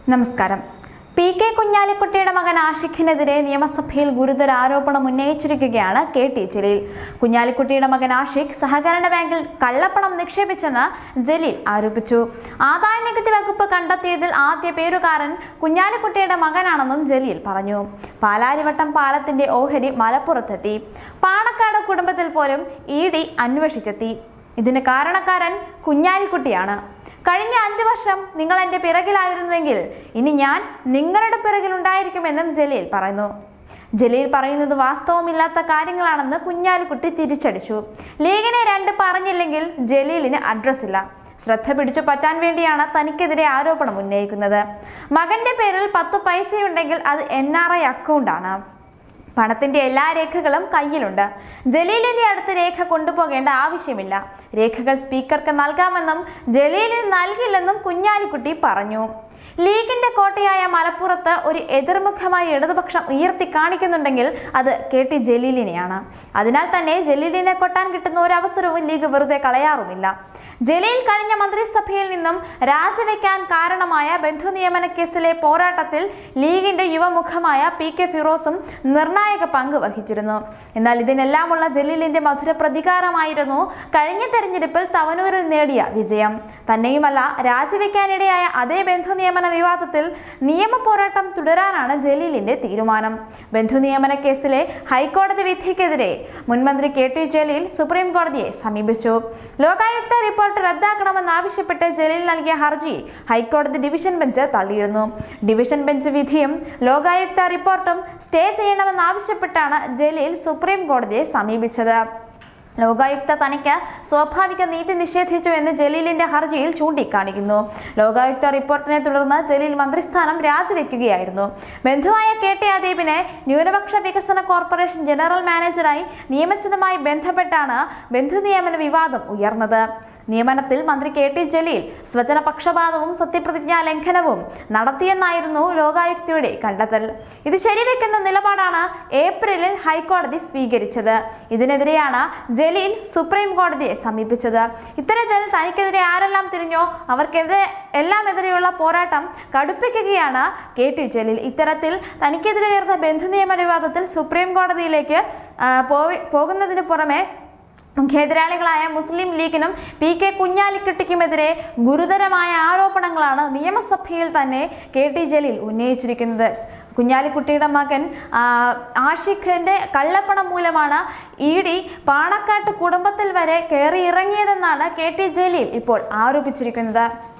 നമസ്കാരം. PK കുഞ്ഞാലിക്കുട്ടിയുടെ മകൻ ആഷിഖിനെതിരെ നിയമസഭയിൽ ഗുരുതര ആരോപണം ഉന്നയിച്ചിരിക്കുകയാണ് KT ജലീൽ. കുഞ്ഞാലിക്കുട്ടിയുടെ മകൻ ആഷിഖ് സഹകരണ ബാങ്കിൽ കള്ളപ്പണം നിക്ഷേപിച്ചെന്ന് ജലീൽ ആരോപിച്ചു. ആദായനികുതി വകുപ്പ് കണ്ടെത്തിയതിൽ ആദ്യ പേരുകാരൻ കുഞ്ഞാലിക്കുട്ടിയുടെ മകനാണെന്നും ജലീൽ പറഞ്ഞു. പാലാരിവട്ടം പാലത്തിന്റെ ഓഹരി മലപ്പുറത്തെത്തി. പാണക്കാട് കുടുംബത്തിൽ പോലും ED അന്വേഷിച്ചെത്തി. ഇതിന് കാരണക്കാരൻ കുഞ്ഞാലിക്കുട്ടിയാണ്. കഴിഞ്ഞ 5 വർഷം നിങ്ങൾ എൻ്റെ പിറകിലായിരുന്നുവെങ്കിൽ ഇനി ഞാൻ നിങ്ങളുടെ പിറകിലുണ്ടായിരിക്കുമെന്നും ജലീൽ പറയുന്നു. ജലീൽ പറയുന്നത് വാസ്തവമില്ലാത്ത കാര്യങ്ങളാണെന്ന് കുഞ്ഞാലിക്കുട്ടി തിരിച്ചടിച്ചു. ലീഗിനെ 2 പറഞ്ഞില്ലെങ്കിൽ ജലീലിന് അഡ്രസ്സില്ല. ശ്രദ്ധ പിടിച്ചു പറ്റാൻ വേണ്ടിയാണ് തനിക്കെതിരെ ആരോപണം ഉന്നയിക്കുന്നത്. മകന്റെ പേരിൽ 10 പൈസയുണ്ടെങ്കിൽ അത് NRI അക്കൗണ്ടാണ്. പണത്തിന്റെ എല്ലാ രേഖകളും കയ്യിലുണ്ട്. ജലീലിന്റെ അടുത്ത് രേഖ കൊണ്ടുപോകേണ്ട ആവശ്യമില്ല. രേഖകൾ സ്പീക്കർക്ക് നൽകാമെന്നും ജലീലിന് നൽകില്ലെന്നും കുഞ്ഞാലിക്കുട്ടി പറഞ്ഞു. ലീഗിന്റെ കോട്ടയായ മലപ്പുറത്ത് ഒരു എതിർമുഖമായി ഇടതുപക്ഷം ഉയർത്തി കാണിക്കുന്നുണ്ടെങ്കിൽ അത് KT ജലീലിനെയാണ്. അതിനാൽ തന്നെ ജലീലിനെ കൊട്ടാൻ കിട്ടുന്ന ഒരു അവസരവും ലീഗ് വെറുതെ കളയാറുമില്ല. ജലീൽ കഴിഞ്ഞ മന്ത്രിസഭയിൽ നിന്നും രാജിവെക്കാൻ കാരണമായ ബന്ധു നിയമന കേസിലെ പോരാട്ടത്തിൽ ലീഗിന്റെ യുവമുഖമായ PK ഫിറോസും നിർണായക പങ്ക് വഹിച്ചിരുന്നു. എന്നാൽ ഇതിനെല്ലാമുള്ള ജലീലിന്റെ മധുര പ്രതികാരമായിരുന്നു കഴിഞ്ഞ തെരഞ്ഞെടുപ്പിൽ തവനൂരിൽ നേടിയ വിജയം. തന്നെയുമല്ല, രാജിവെക്കാനിടയായ അതേ ബന്ധു നിയമന വിവാദത്തിൽ നിയമ പോരാട്ടം തുടരാനാണ് ജലീലിന്റെ തീരുമാനം. ബന്ധു നിയമന കേസിലെ ഹൈക്കോടതി വിധിക്കെതിരെ മുൻമന്ത്രി KT ജലീൽ സുപ്രീം കോടതിയെ സമീപിച്ചു. ലോകായുക്ത റിപ്പോർട്ട് റദ്ദാക്കണമെന്നാവശ്യപ്പെട്ട് ജലീൽ നൽകിയ ഹർജി ഹൈക്കോടതി ഡിവിഷൻ ബെഞ്ച് തള്ളിയിരുന്നു. ഡിവിഷൻ ബെഞ്ച് വിധിയും ലോകായുക്ത റിപ്പോർട്ടും സ്റ്റേ ചെയ്യണമെന്നാവശ്യപ്പെട്ടാണ് ജലീൽ സുപ്രീം കോടതിയെ സമീപിച്ചത്. ലോകായുക്ത തനിക്ക് സ്വാഭാവിക നീതി നിഷേധിച്ചു എന്ന് ജലീലിന്റെ ഹർജിയിൽ ചൂണ്ടിക്കാണിക്കുന്നു. ലോകായുക്ത റിപ്പോർട്ടിനെ തുടർന്ന് ജലീൽ മന്ത്രിസ്ഥാനം രാജിവെക്കുകയായിരുന്നു. ബന്ധുവായ KT അദീബിനെ ന്യൂനപക്ഷ വികസന കോർപ്പറേഷൻ ജനറൽ മാനേജറായി നിയമിച്ചതുമായി ബന്ധപ്പെട്ടാണ് ബന്ധു നിയമന വിവാദം ഉയർന്നത്. നിയമനത്തിൽ മന്ത്രി KT ജലീൽ സ്വജന പക്ഷപാതവും സത്യപ്രതിജ്ഞാ ലംഘനവും നടത്തിയെന്നായിരുന്നു ലോകായുക്തയുടെ കണ്ടെത്തൽ. ഇത് ശരിവെക്കുന്ന നിലപാടാണ് ഏപ്രിലിൽ ഹൈക്കോടതി സ്വീകരിച്ചത്. ഇതിനെതിരെയാണ് ജലീൽ സുപ്രീം കോടതിയെ സമീപിച്ചത്. ഇത്തരത്തിൽ തനിക്കെതിരെ ആരെല്ലാം തിരിഞ്ഞോ അവർക്കെതിരെ എല്ലാമെതിരെയുള്ള പോരാട്ടം കടുപ്പിക്കുകയാണ് KT ജലീൽ. ഇത്തരത്തിൽ തനിക്കെതിരെ ഉയർന്ന ബന്ധു നിയമന വിവാദത്തിൽ സുപ്രീം കോടതിയിലേക്ക് പോകുന്നതിന് പുറമെ മുഖ്യഎതിരാളികളായ മുസ്ലിം ലീഗിനും PK കുഞ്ഞാലിക്കുട്ടിക്കുമെതിരെ ഗുരുതരമായ ആരോപണങ്ങളാണ് നിയമസഭയിൽ തന്നെ KT ജലീൽ ഉന്നയിച്ചിരിക്കുന്നത്. കുഞ്ഞാലിക്കുട്ടിയുടെ മകൻ ആഷിഖിന്റെ കള്ളപ്പണം മൂലമാണ് ED പാണക്കാട്ട് കുടുംബത്തിൽ വരെ കയറി ഇറങ്ങിയതെന്നാണ് KT ജലീൽ ഇപ്പോൾ ആരോപിച്ചിരിക്കുന്നത്.